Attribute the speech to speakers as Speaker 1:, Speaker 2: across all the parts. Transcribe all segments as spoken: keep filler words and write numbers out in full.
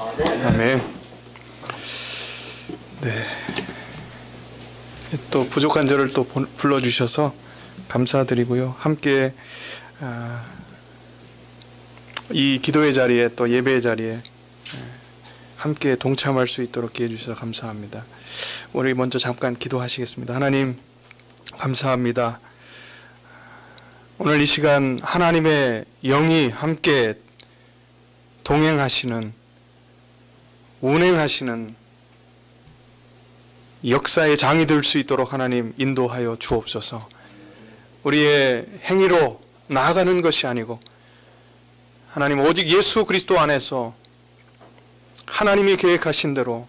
Speaker 1: 아멘. 네. 또 부족한 저를 또 불러주셔서 감사드리고요. 함께 아, 이 기도의 자리에 또 예배의 자리에 함께 동참할 수 있도록 기회 주셔서 감사합니다. 우리 먼저 잠깐 기도하시겠습니다. 하나님 감사합니다. 오늘 이 시간 하나님의 영이 함께 동행하시는, 운행하시는 역사의 장이 될 수 있도록 하나님 인도하여 주옵소서. 우리의 행위로 나아가는 것이 아니고 하나님 오직 예수 그리스도 안에서 하나님이 계획하신 대로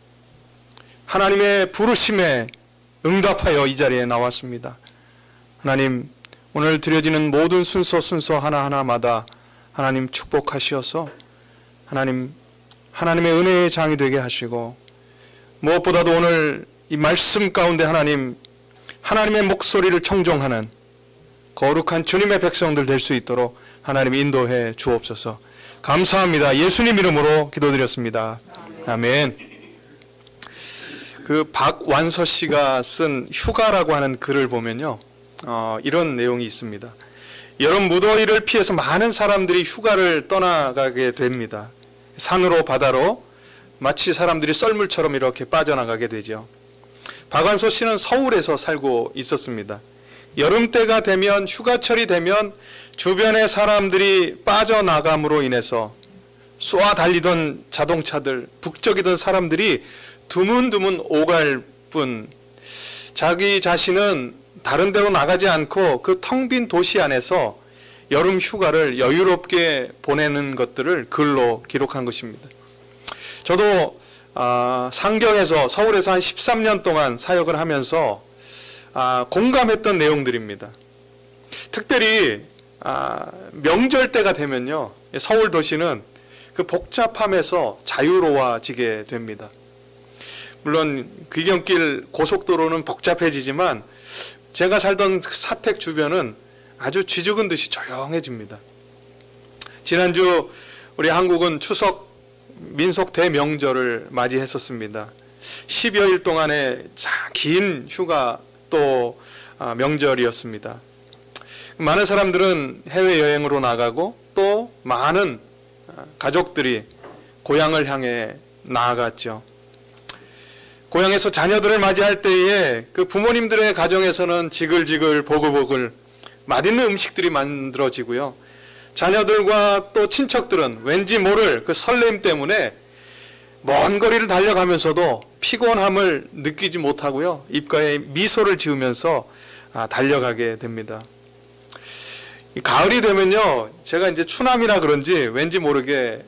Speaker 1: 하나님의 부르심에 응답하여 이 자리에 나왔습니다. 하나님 오늘 드려지는 모든 순서 순서 하나하나마다 하나님 축복하시어서 하나님 하나님의 은혜의 장이 되게 하시고, 무엇보다도 오늘 이 말씀 가운데 하나님 하나님의 목소리를 청종하는 거룩한 주님의 백성들 될 수 있도록 하나님 인도해 주옵소서. 감사합니다. 예수님 이름으로 기도드렸습니다. 아멘. 그 박완서 씨가 쓴 휴가라고 하는 글을 보면요, 어, 이런 내용이 있습니다. 여름 무더위를 피해서 많은 사람들이 휴가를 떠나가게 됩니다. 산으로 바다로 마치 사람들이 썰물처럼 이렇게 빠져나가게 되죠. 박완서 씨는 서울에서 살고 있었습니다. 여름 때가 되면, 휴가철이 되면 주변의 사람들이 빠져나감으로 인해서 쏘아 달리던 자동차들, 북적이던 사람들이 드문드문 오갈 뿐 자기 자신은 다른 데로 나가지 않고 그 텅 빈 도시 안에서 여름 휴가를 여유롭게 보내는 것들을 글로 기록한 것입니다. 저도 아, 상경에서 서울에서 한 십삼 년 동안 사역을 하면서 아, 공감했던 내용들입니다. 특별히 아, 명절 때가 되면요, 서울 도시는 그 복잡함에서 자유로워지게 됩니다. 물론 귀경길 고속도로는 복잡해지지만 제가 살던 사택 주변은 아주 쥐죽은 듯이 조용해집니다. 지난주 우리 한국은 추석 민속 대명절을 맞이했었습니다. 십여일 동안의 긴 휴가 또 명절이었습니다. 많은 사람들은 해외여행으로 나가고 또 많은 가족들이 고향을 향해 나아갔죠. 고향에서 자녀들을 맞이할 때에 그 부모님들의 가정에서는 지글지글 보글보글 맛있는 음식들이 만들어지고요. 자녀들과 또 친척들은 왠지 모를 그 설렘 때문에 먼 거리를 달려가면서도 피곤함을 느끼지 못하고요, 입가에 미소를 지으면서 달려가게 됩니다. 가을이 되면요, 제가 이제 추남이라 그런지 왠지 모르게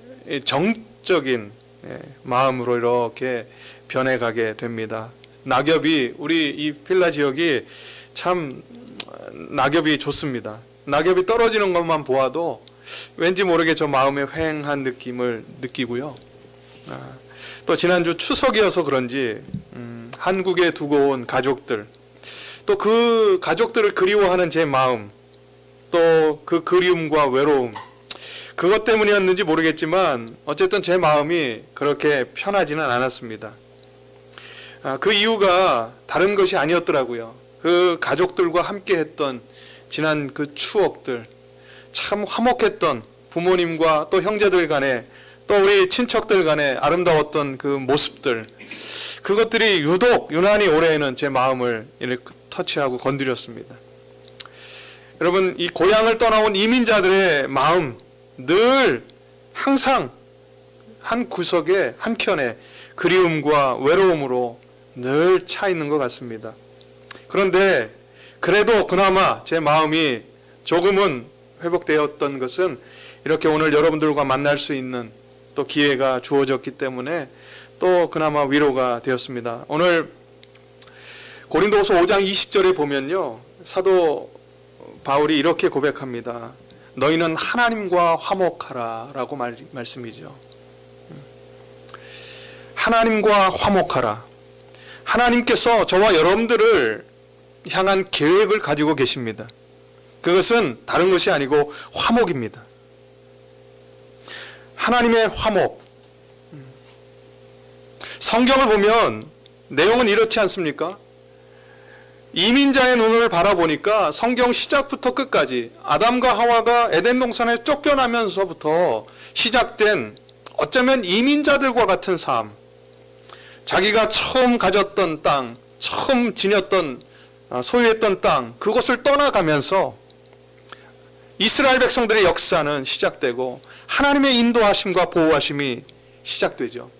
Speaker 1: 정적인 마음으로 이렇게 변해가게 됩니다. 낙엽이, 우리 이 필라 지역이 참 낙엽이 좋습니다. 낙엽이 떨어지는 것만 보아도 왠지 모르게 저 마음에 휑한 느낌을 느끼고요. 아, 또 지난주 추석이어서 그런지 음, 한국에 두고 온 가족들, 또 그 가족들을 그리워하는 제 마음, 또 그 그리움과 외로움, 그것 때문이었는지 모르겠지만 어쨌든 제 마음이 그렇게 편하지는 않았습니다. 아, 그 이유가 다른 것이 아니었더라고요. 그 가족들과 함께 했던 지난 그 추억들, 참 화목했던 부모님과 또 형제들 간에 또 우리 친척들 간에 아름다웠던 그 모습들, 그것들이 유독 유난히 올해에는 제 마음을 이렇게 터치하고 건드렸습니다. 여러분, 이 고향을 떠나온 이민자들의 마음 늘 항상 한 구석에 한켠에 그리움과 외로움으로 늘 차 있는 것 같습니다. 그런데 그래도 그나마 제 마음이 조금은 회복되었던 것은 이렇게 오늘 여러분들과 만날 수 있는 또 기회가 주어졌기 때문에 또 그나마 위로가 되었습니다. 오늘 고린도후서 오 장 이십 절에 보면요, 사도 바울이 이렇게 고백합니다. 너희는 하나님과 화목하라 라고 말, 말씀이죠. 하나님과 화목하라. 하나님께서 저와 여러분들을 향한 계획을 가지고 계십니다. 그것은 다른 것이 아니고 화목입니다. 하나님의 화목, 성경을 보면 내용은 이렇지 않습니까? 이민자의 눈을 바라보니까 성경 시작부터 끝까지 아담과 하와가 에덴 동산에 쫓겨나면서부터 시작된 어쩌면 이민자들과 같은 삶, 자기가 처음 가졌던 땅, 처음 지녔던 소유했던 땅, 그것을 떠나가면서 이스라엘 백성들의 역사는 시작되고 하나님의 인도하심과 보호하심이 시작되죠.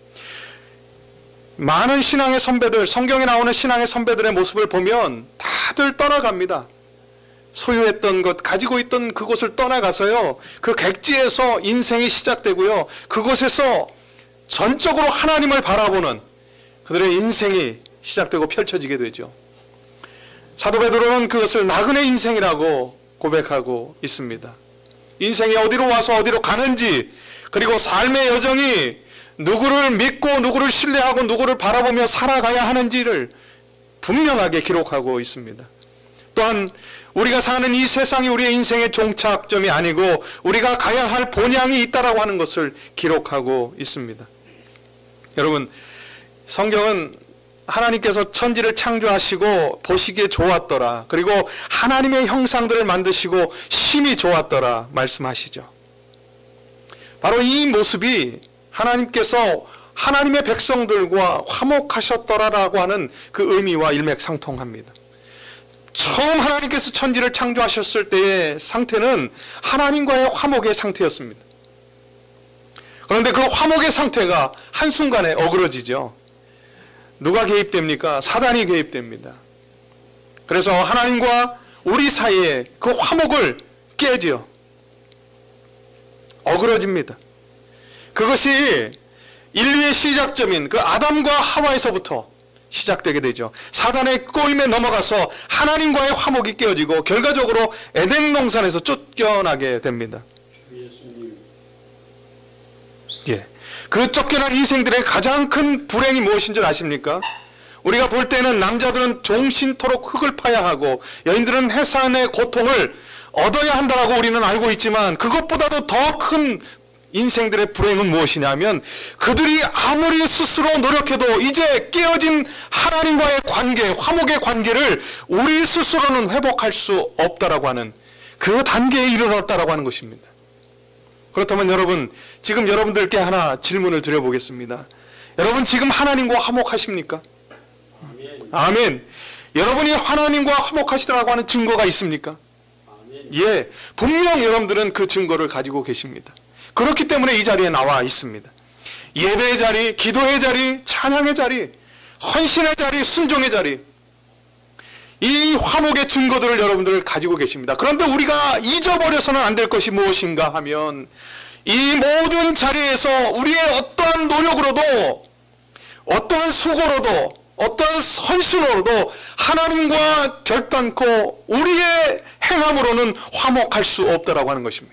Speaker 1: 많은 신앙의 선배들, 성경에 나오는 신앙의 선배들의 모습을 보면 다들 떠나갑니다. 소유했던 것, 가지고 있던 그곳을 떠나가서요, 그 객지에서 인생이 시작되고요, 그곳에서 전적으로 하나님을 바라보는 그들의 인생이 시작되고 펼쳐지게 되죠. 사도 베드로는 그것을 나그네 인생이라고 고백하고 있습니다. 인생이 어디로 와서 어디로 가는지, 그리고 삶의 여정이 누구를 믿고 누구를 신뢰하고 누구를 바라보며 살아가야 하는지를 분명하게 기록하고 있습니다. 또한 우리가 사는 이 세상이 우리의 인생의 종착점이 아니고 우리가 가야 할 본향이 있다라고 하는 것을 기록하고 있습니다. 여러분, 성경은 하나님께서 천지를 창조하시고 보시기에 좋았더라, 그리고 하나님의 형상들을 만드시고 심히 좋았더라 말씀하시죠. 바로 이 모습이 하나님께서 하나님의 백성들과 화목하셨더라라고 하는 그 의미와 일맥상통합니다. 처음 하나님께서 천지를 창조하셨을 때의 상태는 하나님과의 화목의 상태였습니다. 그런데 그 화목의 상태가 한순간에 어그러지죠. 누가 개입됩니까? 사단이 개입됩니다. 그래서 하나님과 우리 사이에 그 화목을 깨지요. 어그러집니다. 그것이 인류의 시작점인 그 아담과 하와에서부터 시작되게 되죠. 사단의 꼬임에 넘어가서 하나님과의 화목이 깨어지고 결과적으로 에덴 동산에서 쫓겨나게 됩니다. 예. 그 쫓겨난 인생들의 가장 큰 불행이 무엇인 줄 아십니까? 우리가 볼 때는 남자들은 종신토록 흙을 파야 하고 여인들은 해산의 고통을 얻어야 한다고 우리는 알고 있지만, 그것보다도 더 큰 인생들의 불행은 무엇이냐면, 그들이 아무리 스스로 노력해도 이제 깨어진 하나님과의 관계, 화목의 관계를 우리 스스로는 회복할 수 없다라고 하는 그 단계에 이르렀다라고 하는 것입니다. 그렇다면 여러분, 지금 여러분들께 하나 질문을 드려보겠습니다. 여러분, 지금 하나님과 화목하십니까? 아멘. 아멘. 여러분이 하나님과 화목하시다라고 하는 증거가 있습니까? 아멘. 예, 분명 여러분들은 그 증거를 가지고 계십니다. 그렇기 때문에 이 자리에 나와 있습니다. 예배의 자리, 기도의 자리, 찬양의 자리, 헌신의 자리, 순종의 자리, 이 화목의 증거들을 여러분들 가지고 계십니다. 그런데 우리가 잊어버려서는 안 될 것이 무엇인가 하면, 이 모든 자리에서 우리의 어떠한 노력으로도, 어떠한 수고로도, 어떠한 헌신으로도 하나님과 결단코 우리의 행함으로는 화목할 수 없다라고 하는 것입니다.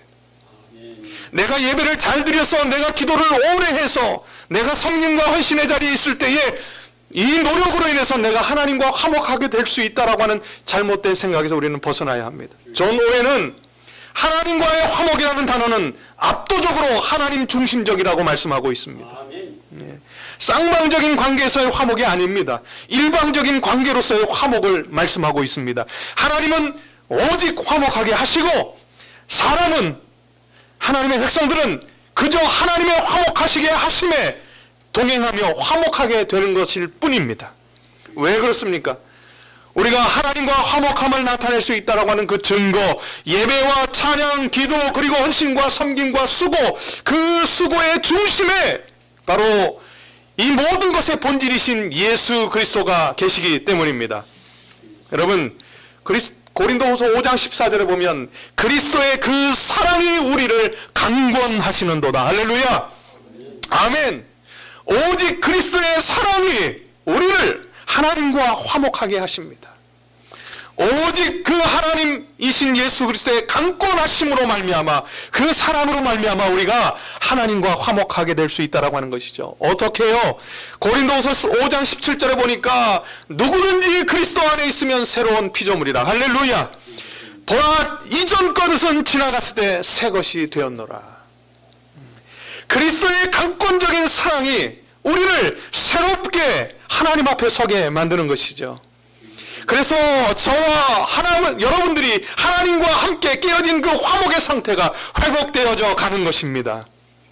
Speaker 1: 내가 예배를 잘 드려서, 내가 기도를 오래 해서, 내가 성령과 헌신의 자리에 있을 때에 이 노력으로 인해서 내가 하나님과 화목하게 될 수 있다라고 하는 잘못된 생각에서 우리는 벗어나야 합니다. 존 오웬은 하나님과의 화목이라는 단어는 압도적으로 하나님 중심적이라고 말씀하고 있습니다. 네. 쌍방적인 관계에서의 화목이 아닙니다. 일방적인 관계로서의 화목을 말씀하고 있습니다. 하나님은 오직 화목하게 하시고, 사람은, 하나님의 백성들은 그저 하나님의 화목하시게 하심에 동행하며 화목하게 되는 것일 뿐입니다. 왜 그렇습니까? 우리가 하나님과 화목함을 나타낼 수 있다고 하는 그 증거, 예배와 찬양, 기도, 그리고 헌신과 섬김과 수고, 그 수고의 중심에 바로 이 모든 것의 본질이신 예수 그리스도가 계시기 때문입니다. 여러분, 그리스, 고린도후서 오 장 십사 절에 보면 그리스도의 그 사랑이 우리를 강권하시는도다. 할렐루야. 아멘. 오직 그리스도의 사랑이 우리를 하나님과 화목하게 하십니다. 오직 그 하나님이신 예수 그리스도의 강권하심으로 말미암아, 그 사랑으로 말미암아 우리가 하나님과 화목하게 될 수 있다라고 하는 것이죠. 어떻게 해요? 고린도후서 오 장 십칠 절에 보니까 누구든지 그리스도 안에 있으면 새로운 피조물이라. 할렐루야. 보라, 이전 것은 지나갔을 때 새 것이 되었노라. 그리스도의 강권적인 사랑이 우리를 새롭게 하나님 앞에 서게 만드는 것이죠. 그래서 저와 하나님, 여러분들이 하나님과 함께 깨어진 그 화목의 상태가 회복되어져 가는 것입니다.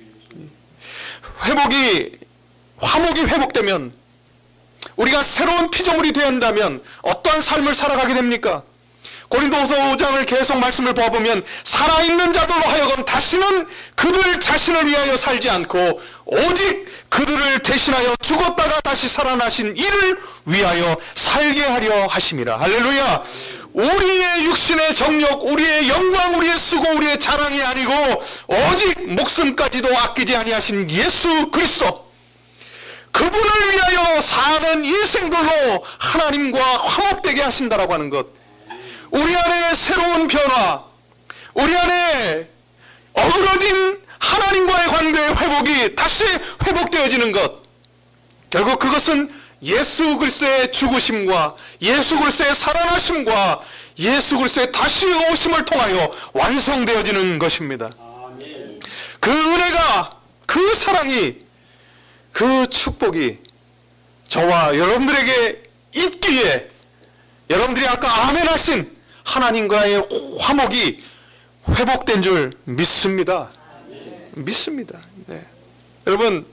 Speaker 1: 회복이, 화목이 회복되면, 우리가 새로운 피조물이 되었다면 어떠한 삶을 살아가게 됩니까? 고린도후서 오 장을 계속 말씀을 보면 살아있는 자들로 하여금 다시는 그들 자신을 위하여 살지 않고 오직 그들을 대신하여 죽었다가 다시 살아나신 이를 위하여 살게 하려 하심이라. 할렐루야. 우리의 육신의 정욕, 우리의 영광, 우리의 수고, 우리의 자랑이 아니고 오직 목숨까지도 아끼지 아니하신 예수 그리스도, 그분을 위하여 사는 인생들로 하나님과 화목되게 하신다라고 하는 것, 우리 안에 새로운 변화, 우리 안에 어그러진 하나님과의 관계의 회복이 다시 회복되어지는 것, 결국 그것은 예수 그리스도의 죽으심과 예수 그리스도의 살아나심과 예수 그리스도의 다시 오심을 통하여 완성되어지는 것입니다. 그 은혜가, 그 사랑이, 그 축복이 저와 여러분들에게 있기에 여러분들이 아까 아멘 하신 하나님과의 화목이 회복된 줄 믿습니다. 믿습니다. 네. 여러분,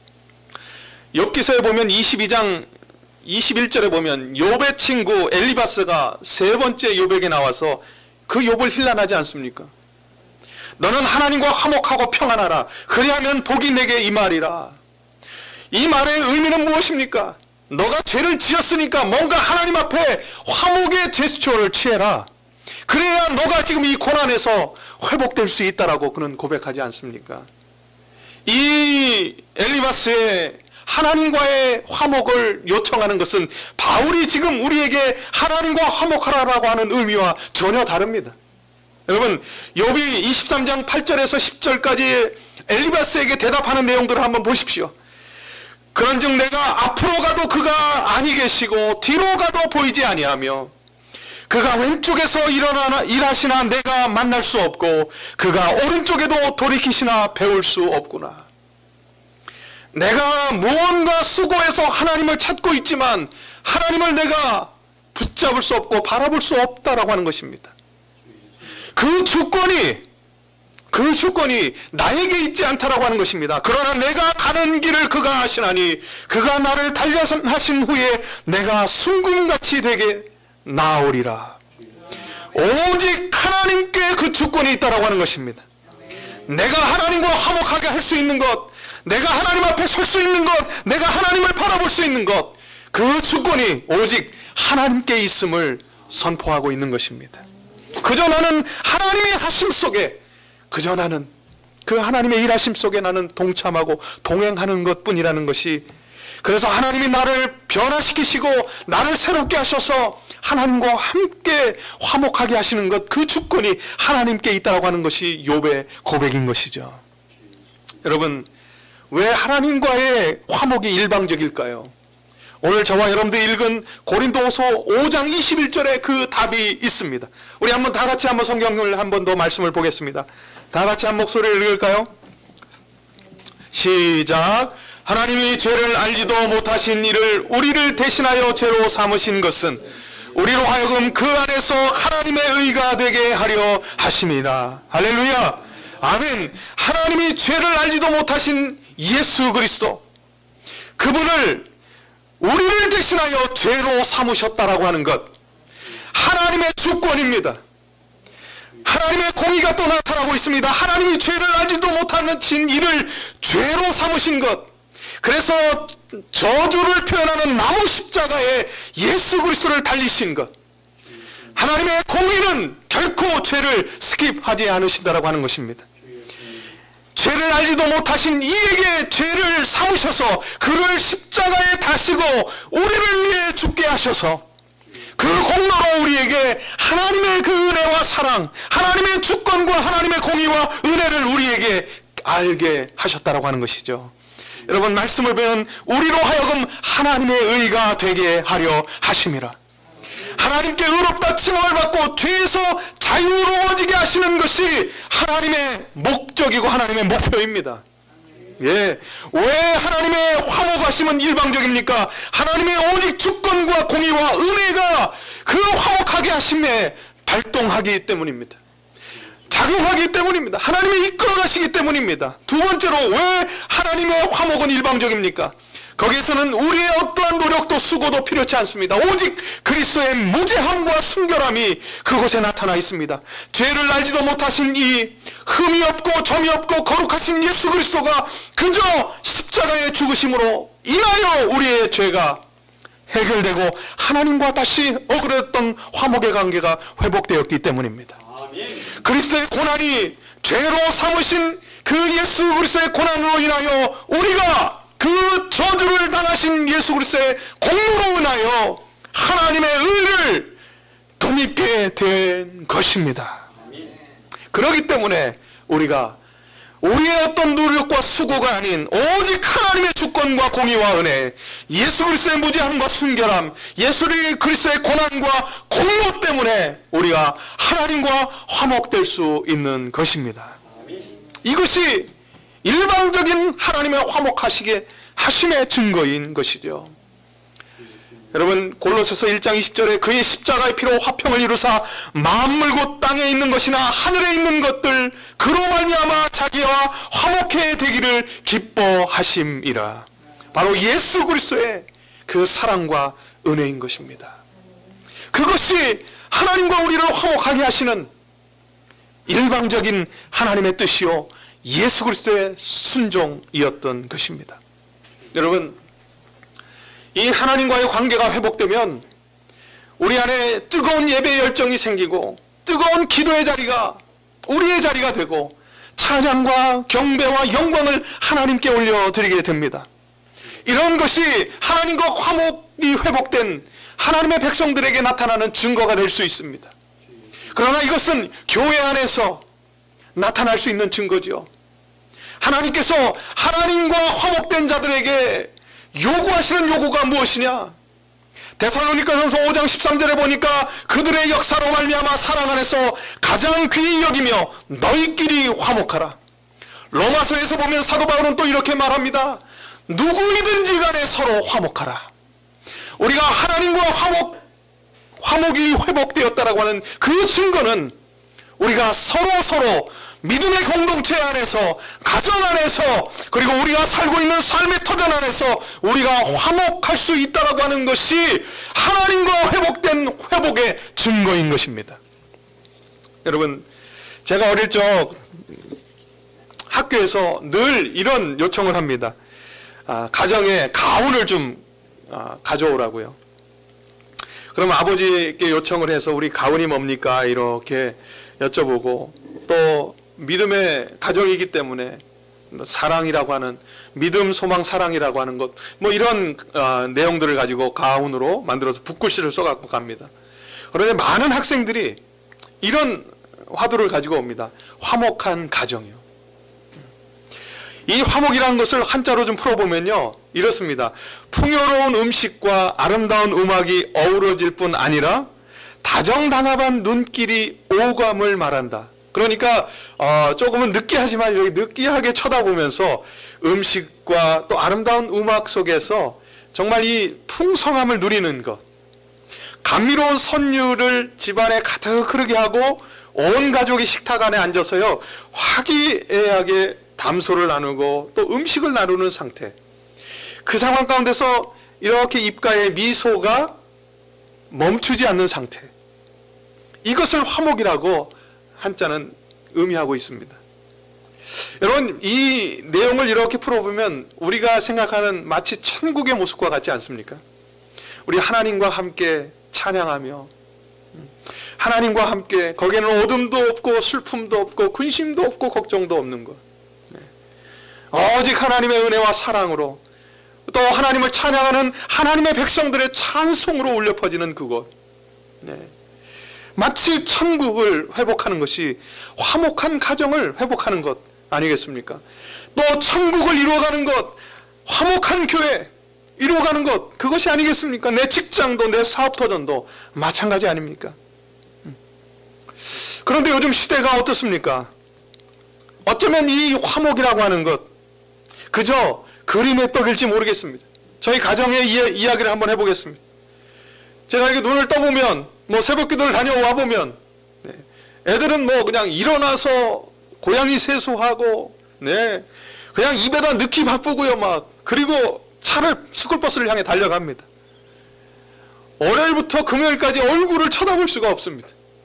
Speaker 1: 욥기서에 보면 이십이 장 이십일 절에 보면 욥의 친구 엘리바스가 세 번째 욥에게 나와서 그 욥을 힐난하지 않습니까? 너는 하나님과 화목하고 평안하라. 그리하면 복이 내게 임하리라. 이 말의 의미는 무엇입니까? 너가 죄를 지었으니까 뭔가 하나님 앞에 화목의 제스처를 취해라. 그래야 너가 지금 이 고난에서 회복될 수 있다라고 그는 고백하지 않습니까? 이 엘리바스의 하나님과의 화목을 요청하는 것은 바울이 지금 우리에게 하나님과 화목하라라고 하는 의미와 전혀 다릅니다. 여러분, 욥이 이십삼 장 팔 절에서 십 절까지 엘리바스에게 대답하는 내용들을 한번 보십시오. 그런즉 내가 앞으로 가도 그가 아니 계시고 뒤로 가도 보이지 아니하며 그가 왼쪽에서 일어나나 일하시나 내가 만날 수 없고 그가 오른쪽에도 돌이키시나 배울 수 없구나. 내가 무언가 수고해서 하나님을 찾고 있지만 하나님을 내가 붙잡을 수 없고 바라볼 수 없다라고 하는 것입니다. 그 주권이 그 주권이 나에게 있지 않다라고 하는 것입니다. 그러나 내가 가는 길을 그가 아시나니 그가 나를 달려하신 후에 내가 순금같이 되게 나오리라. 오직 하나님께 그 주권이 있다라고 하는 것입니다. 내가 하나님과 화목하게 할 수 있는 것, 내가 하나님 앞에 설 수 있는 것, 내가 하나님을 바라볼 수 있는 것, 그 주권이 오직 하나님께 있음을 선포하고 있는 것입니다. 그저 나는 하나님의 하심 속에, 그저 나는 그 하나님의 일하심 속에 나는 동참하고 동행하는 것뿐이라는 것이, 그래서 하나님이 나를 변화시키시고 나를 새롭게 하셔서 하나님과 함께 화목하게 하시는 것, 그 주권이 하나님께 있다고 하는 것이 욥의 고백인 것이죠. 여러분, 왜 하나님과의 화목이 일방적일까요? 오늘 저와 여러분들이 읽은 고린도후서 오 장 이십일 절에 그 답이 있습니다. 우리 한번 다 같이 한번 성경을 한 번 더 말씀을 보겠습니다. 다 같이 한 목소리를 읽을까요? 시작. 하나님이 죄를 알지도 못하신 이를 우리를 대신하여 죄로 삼으신 것은 우리로 하여금 그 안에서 하나님의 의가 되게 하려 하심이라. 할렐루야. 아멘. 하나님이 죄를 알지도 못하신 예수 그리스도, 그분을 우리를 대신하여 죄로 삼으셨다라고 하는 것, 하나님의 주권입니다. 하나님의 공의가 또 나타나고 있습니다. 하나님이 죄를 알지도 못하신 이를 죄로 삼으신 것, 그래서 저주를 표현하는 나무 십자가에 예수 그리스도를 달리신 것, 하나님의 공의는 결코 죄를 스킵하지 않으신다라고 하는 것입니다. 죄를 알지도 못하신 이에게 죄를 삼으셔서 그를 십자가에 다시고 우리를 위해 죽게 하셔서 그 공로로 우리에게 하나님의 그 은혜와 사랑, 하나님의 주권과 하나님의 공의와 은혜를 우리에게 알게 하셨다라고 하는 것이죠. 여러분, 말씀을 보면 우리로 하여금 하나님의 의가 되게 하려 하심이라. 하나님께 의롭다 칭함을 받고 죄에서 자유로워지게 하시는 것이 하나님의 목적이고 하나님의 목표입니다. 예, 왜 하나님의 화목 화목하심은 일방적입니까? 하나님의 오직 주권과 공의와 은혜가 그 화목하게 하심에 발동하기 때문입니다. 작용하기 때문입니다. 하나님이 이끌어 가시기 때문입니다. 두 번째로 왜 하나님의 화목은 일방적입니까? 거기에서는 우리의 어떠한 노력도 수고도 필요치 않습니다. 오직 그리스도의 무죄함과 순결함이 그곳에 나타나 있습니다. 죄를 알지도 못하신 이 흠이 없고 점이 없고 거룩하신 예수 그리스도가 그저 십자가의 죽으심으로 인하여 우리의 죄가 해결되고 하나님과 다시 억울했던 화목의 관계가 회복되었기 때문입니다. 그리스도의 고난이 죄로 삼으신 그 예수 그리스도의 고난으로 인하여 우리가 그 저주를 당하신 예수 그리스도의 공로로 인하여 하나님의 의를 덧입게 된 것입니다. 그렇기 때문에 우리가 우리의 어떤 노력과 수고가 아닌 오직 하나님의 주권과 공의와 은혜, 예수 그리스도의 무죄함과 순결함, 예수 그리스도의 고난과 공로 때문에 우리가 하나님과 화목될 수 있는 것입니다. 이것이 일방적인 하나님의 화목하시게 하심의 증거인 것이죠. 여러분, 골로새서 일 장 이십 절에 그의 십자가의 피로 화평을 이루사 만물 곧 땅에 있는 것이나 하늘에 있는 것들 그로 말미암아 자기와 화목해 되기를 기뻐하심이라. 바로 예수 그리스도의 그 사랑과 은혜인 것입니다. 그것이 하나님과 우리를 화목하게 하시는 일방적인 하나님의 뜻이요 예수 그리스도의 순종이었던 것입니다. 여러분, 이 하나님과의 관계가 회복되면 우리 안에 뜨거운 예배의 열정이 생기고 뜨거운 기도의 자리가 우리의 자리가 되고 찬양과 경배와 영광을 하나님께 올려드리게 됩니다. 이런 것이 하나님과 화목이 회복된 하나님의 백성들에게 나타나는 증거가 될 수 있습니다. 그러나 이것은 교회 안에서 나타날 수 있는 증거죠. 하나님께서 하나님과 화목된 자들에게 요구하시는 요구가 무엇이냐? 데살로니가전서 오 장 십삼 절에 보니까 그들의 역사로 말미암아 사랑 안에서 가장 귀히 여기며 너희끼리 화목하라. 로마서에서 보면 사도 바울은 또 이렇게 말합니다. 누구이든지 간에 서로 화목하라. 우리가 하나님과 화목, 화목이 회복되었다라고 하는 그 증거는 우리가 서로 서로 믿음의 공동체 안에서, 가정 안에서, 그리고 우리가 살고 있는 삶의 터전 안에서 우리가 화목할 수 있다라고 하는 것이 하나님과 회복된 회복의 증거인 것입니다. 여러분, 제가 어릴 적 학교에서 늘 이런 요청을 합니다. 아, 가정에 가훈을 좀 아, 가져오라고요. 그럼 아버지께 요청을 해서 우리 가훈이 뭡니까? 이렇게 여쭤보고, 또 믿음의 가정이기 때문에 사랑이라고 하는, 믿음, 소망, 사랑이라고 하는 것, 뭐 이런 어, 내용들을 가지고 가훈으로 만들어서 붓글씨를 써갖고 갑니다. 그런데 많은 학생들이 이런 화두를 가지고 옵니다. 화목한 가정이요. 이 화목이라는 것을 한자로 좀 풀어보면요, 이렇습니다. 풍요로운 음식과 아름다운 음악이 어우러질 뿐 아니라 다정다감한 눈길이 오감을 말한다. 그러니까 어, 조금은 느끼하지만 이렇게 느끼하게 쳐다보면서 음식과 또 아름다운 음악 속에서 정말 이 풍성함을 누리는 것, 감미로운 선율을 집안에 가득 흐르게 하고 온 가족이 식탁 안에 앉아서요 화기애애하게 담소를 나누고 또 음식을 나누는 상태, 그 상황 가운데서 이렇게 입가에 미소가 멈추지 않는 상태, 이것을 화목이라고 한자는 의미하고 있습니다. 여러분, 이 내용을 이렇게 풀어보면 우리가 생각하는 마치 천국의 모습과 같지 않습니까? 우리 하나님과 함께 찬양하며 하나님과 함께, 거기에는 어둠도 없고 슬픔도 없고 근심도 없고 걱정도 없는 것, 오직 하나님의 은혜와 사랑으로 또 하나님을 찬양하는 하나님의 백성들의 찬송으로 울려 퍼지는 그곳, 네. 마치 천국을 회복하는 것이 화목한 가정을 회복하는 것 아니겠습니까? 또 천국을 이루어가는 것, 화목한 교회 이루어가는 것, 그것이 아니겠습니까? 내 직장도 내 사업터전도 마찬가지 아닙니까? 그런데 요즘 시대가 어떻습니까? 어쩌면 이 화목이라고 하는 것 그저 그림의 떡일지 모르겠습니다. 저희 가정의 이, 이야기를 한번 해보겠습니다. 제가 이렇게 눈을 떠보면, 뭐 새벽기도를 다녀와 보면, 네, 애들은 뭐 그냥 일어나서 고양이 세수하고, 네, 그냥 입에다 넣기 바쁘고요, 막. 그리고 차를, 스쿨버스를 향해 달려갑니다. 월요일부터 금요일까지 얼굴을 쳐다볼 수가 없습니다.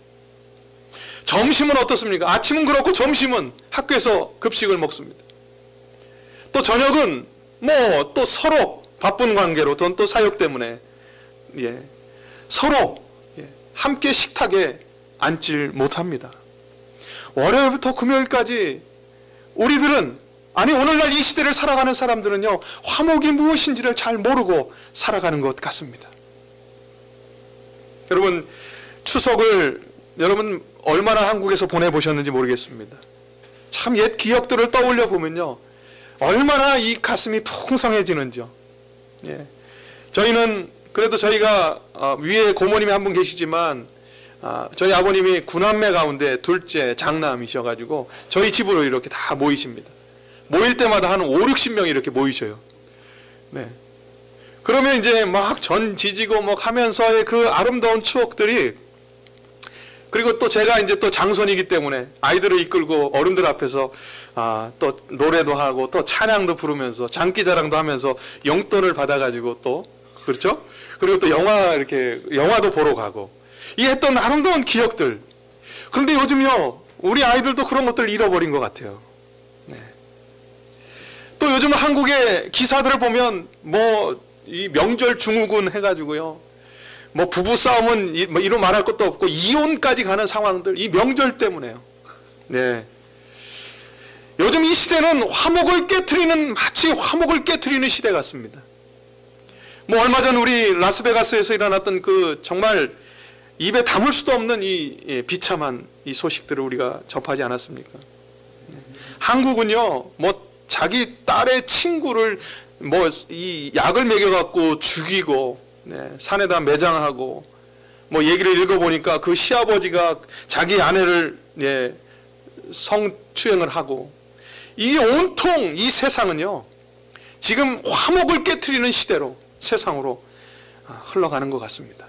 Speaker 1: 점심은 어떻습니까? 아침은 그렇고 점심은 학교에서 급식을 먹습니다. 또 저녁은 뭐 또 서로 바쁜 관계로 또, 또 사역 때문에, 예, 서로, 예, 함께 식탁에 앉질 못합니다. 월요일부터 금요일까지 우리들은, 아니 오늘날 이 시대를 살아가는 사람들은요, 화목이 무엇인지를 잘 모르고 살아가는 것 같습니다. 여러분, 추석을 여러분 얼마나 한국에서 보내보셨는지 모르겠습니다. 참 옛 기억들을 떠올려 보면요, 얼마나 이 가슴이 풍성해지는지요. 예. 저희는 그래도 저희가 어, 위에 고모님이 한 분 계시지만, 아, 저희 아버님이 구남매 가운데 둘째 장남이셔가지고 저희 집으로 이렇게 다 모이십니다. 모일 때마다 한 오륙십 명이 이렇게 모이셔요. 네. 그러면 이제 막 전 지지고 뭐 하면서의 그 아름다운 추억들이, 그리고 또 제가 이제 또 장손이기 때문에 아이들을 이끌고 어른들 앞에서 아, 또 노래도 하고 또 찬양도 부르면서 장기자랑도 하면서 용돈을 받아가지고 또, 그렇죠? 그리고 또 영화 이렇게 영화도 보러 가고, 이 했던 아름다운 기억들. 그런데 요즘요, 우리 아이들도 그런 것들을 잃어버린 것 같아요. 네. 또 요즘 한국의 기사들을 보면 뭐 이 명절 증후군 해가지고요, 뭐 부부싸움은 뭐 이루 말할 것도 없고 이혼까지 가는 상황들, 이 명절 때문에요. 네. 요즘 이 시대는 화목을 깨트리는, 마치 화목을 깨트리는 시대 같습니다. 뭐 얼마 전 우리 라스베가스에서 일어났던 그 정말 입에 담을 수도 없는 이 비참한 이 소식들을 우리가 접하지 않았습니까? 네. 한국은요, 뭐 자기 딸의 친구를 뭐 이 약을 먹여갖고 죽이고, 네, 산에다 매장하고, 뭐 얘기를 읽어보니까 그 시아버지가 자기 아내를, 예, 성추행을 하고, 이게 온통 이 세상은요, 지금 화목을 깨트리는 시대로, 세상으로 흘러가는 것 같습니다.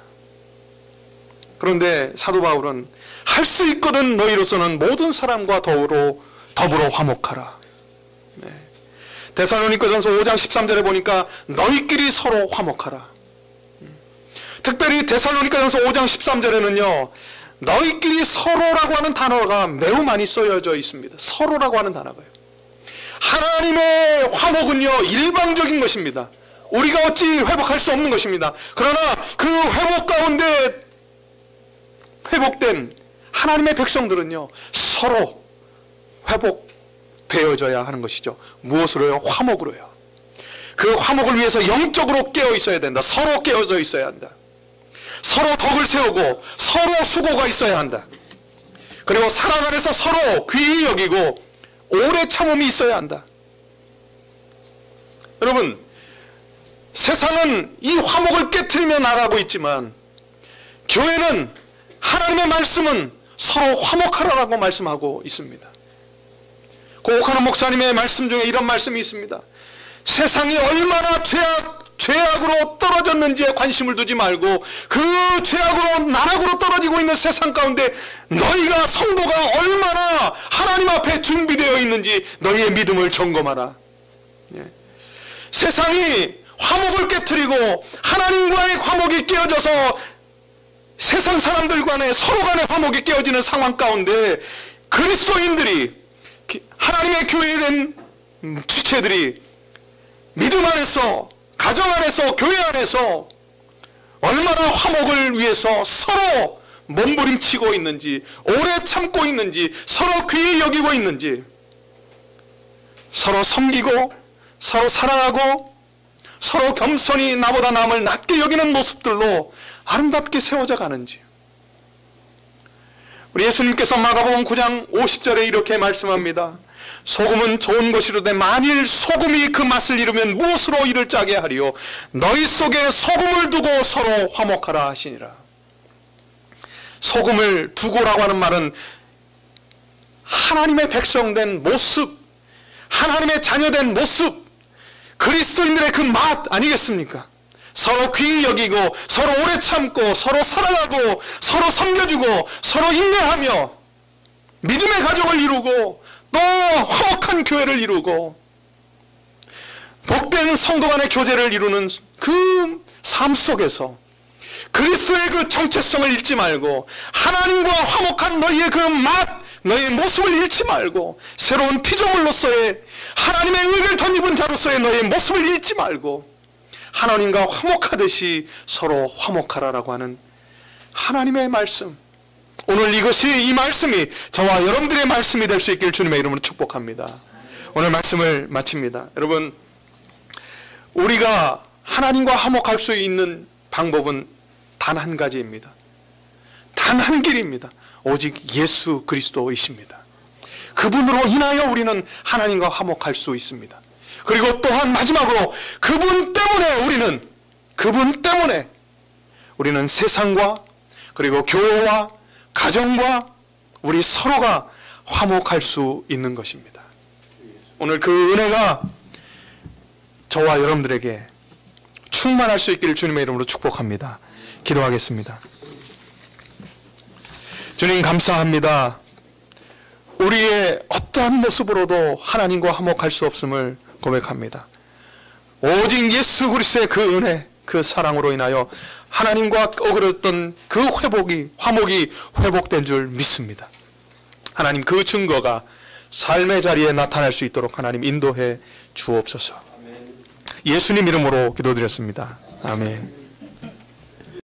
Speaker 1: 그런데 사도 바울은 할 수 있거든 너희로서는 모든 사람과 더불어, 더불어 화목하라. 네. 데살로니가전서 오 장 십삼 절에 보니까 너희끼리 서로 화목하라. 특별히 데살로니가전서 오 장 십삼 절에는요, 너희끼리 서로라고 하는 단어가 매우 많이 쓰여져 있습니다. 서로라고 하는 단어가요. 하나님의 화목은요, 일방적인 것입니다. 우리가 어찌 회복할 수 없는 것입니다. 그러나 그 회복 가운데 회복된 하나님의 백성들은요, 서로 회복되어져야 하는 것이죠. 무엇으로요? 화목으로요. 그 화목을 위해서 영적으로 깨어 있어야 된다. 서로 깨어져 있어야 한다. 서로 덕을 세우고 서로 수고가 있어야 한다. 그리고 사랑 안에서 서로 귀히 여기고 오래 참음이 있어야 한다. 여러분, 세상은 이 화목을 깨트리며 나가고 있지만 교회는, 하나님의 말씀은 서로 화목하라고 말씀하고 있습니다. 고옥하는 목사님의 말씀 중에 이런 말씀이 있습니다. 세상이 얼마나 죄악, 죄악으로 떨어졌는지에 관심을 두지 말고 그 죄악으로, 나락으로 떨어지고 있는 세상 가운데 너희가, 성도가 얼마나 하나님 앞에 준비되어 있는지 너희의 믿음을 점검하라. 예. 세상이 화목을 깨트리고 하나님과의 화목이 깨어져서 세상 사람들 간에, 서로 간에 화목이 깨어지는 상황 가운데 그리스도인들이, 하나님의 교회에 된 지체들이 믿음 안에서, 가정 안에서, 교회 안에서 얼마나 화목을 위해서 서로 몸부림치고 있는지, 오래 참고 있는지, 서로 귀히 여기고 있는지, 서로 섬기고 서로 사랑하고 서로 겸손히 나보다 남을 낮게 여기는 모습들로 아름답게 세워져 가는지. 우리 예수님께서 마가복음 구 장 오십 절에 이렇게 말씀합니다. 소금은 좋은 것이로되 만일 소금이 그 맛을 잃으면 무엇으로 이를 짜게 하리요? 너희 속에 소금을 두고 서로 화목하라 하시니라. 소금을 두고라고 하는 말은 하나님의 백성된 모습, 하나님의 자녀된 모습, 그리스도인들의 그 맛 아니겠습니까? 서로 귀히 여기고 서로 오래 참고 서로 사랑하고 서로 섬겨주고 서로 인내하며 믿음의 가정을 이루고 또 화목한 교회를 이루고 복된 성도 간의 교제를 이루는 그 삶 속에서 그리스도의 그 정체성을 잃지 말고 하나님과 화목한 너희의 그 맛, 너희의 모습을 잃지 말고 새로운 피조물로서의 하나님의 의를 덧입은 자로서의 너희의 모습을 잃지 말고 하나님과 화목하듯이 서로 화목하라라고 하는 하나님의 말씀, 오늘 이것이 이 말씀이 저와 여러분들의 말씀이 될 수 있길 주님의 이름으로 축복합니다. 오늘 말씀을 마칩니다. 여러분, 우리가 하나님과 화목할 수 있는 방법은 단 한 가지입니다. 단 한 길입니다. 오직 예수 그리스도이십니다. 그분으로 인하여 우리는 하나님과 화목할 수 있습니다. 그리고 또한 마지막으로 그분 때문에 우리는 그분 때문에 우리는 세상과 그리고 교회와 가정과 우리 서로가 화목할 수 있는 것입니다. 오늘 그 은혜가 저와 여러분들에게 충만할 수 있기를 주님의 이름으로 축복합니다. 기도하겠습니다. 주님 감사합니다. 우리의 어떠한 모습으로도 하나님과 화목할 수 없음을 고백합니다. 오직 예수 그리스도의 그 은혜, 그 사랑으로 인하여 하나님과 어그렸던 그 회복이, 화목이 회복된 줄 믿습니다. 하나님, 그 증거가 삶의 자리에 나타날 수 있도록 하나님 인도해 주옵소서. 예수님 이름으로 기도드렸습니다. 아멘.